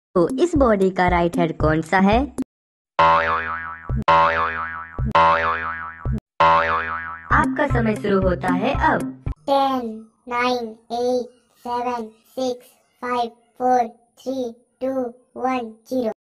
तो इस बॉडी का राइट हेड कौन सा है? आपका समय शुरू होता है अब। 10, 9, 8, 7, 6, 5, 4, 3, 2, 1, 0।